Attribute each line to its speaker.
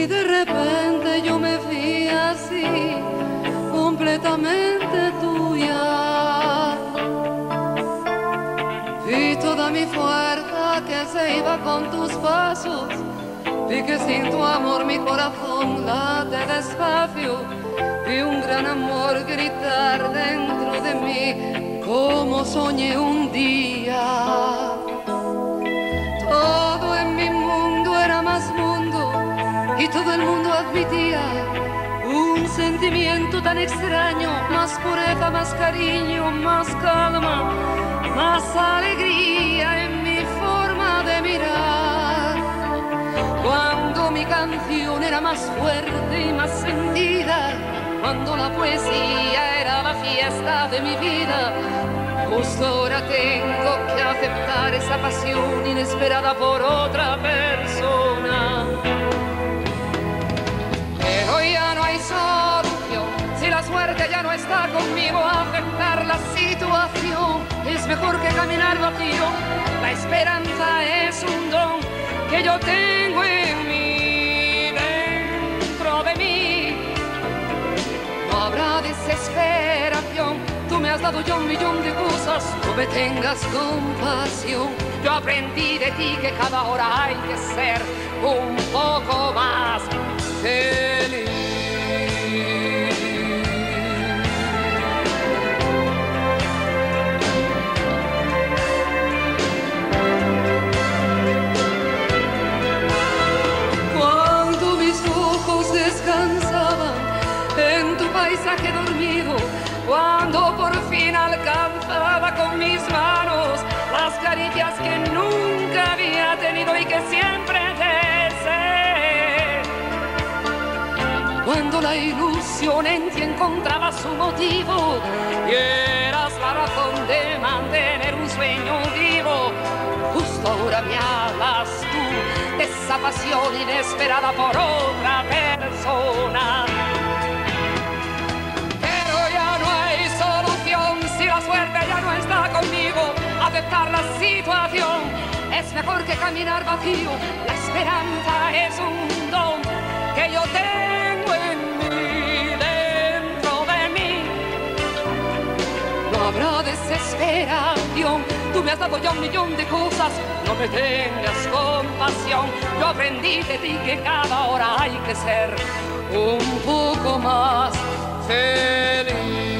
Speaker 1: de repente yo me vi así, completamente tuya. Vi toda mi fuerza que se iba con tus pasos. Vi que sin tu amor mi corazón late despacio. Vi un gran amor gritar dentro de mí, como soñé un día. Todo en mi mundo era más mundo y todo el mundo admitía un sentimiento tan extraño, más pureza, más cariño, más calma, más alegría en mi forma de mirar. Cuando mi canción era más fuerte y más sentida, cuando la poesía era la fiesta de mi vida, justo ahora tengo que aceptar esa pasión inesperada por otra persona. Pero ya no hay solución, si la suerte ya no está conmigo, aceptar la situación es mejor que caminar vacío. La esperanza es un don que yo tengo en mí, dentro de mí. No habrá desesperación, tú me has dado ya un millón de cosas, no me tengas compasión. Yo aprendí de ti que cada hora hay que ser un poco más feliz. Cuando mis ojos descansaban en tu paisaje dormido, cuando por fin alcanzaba con mis manos las caricias que nunca había tenido y que siempre deseé, cuando la ilusión en ti encontraba su motivo y eras la razón de mantener un sueño vivo, justo ahora me hablas tú de esa pasión inesperada por otra persona. Si la suerte ya no está conmigo, aceptar la situación es mejor que caminar vacío. La esperanza es un don que yo tengo en mí, dentro de mí. No habrá desesperación, tú me has dado ya un millón de cosas, no me tengas compasión. Yo aprendí de ti que cada hora hay que ser un poco más feliz.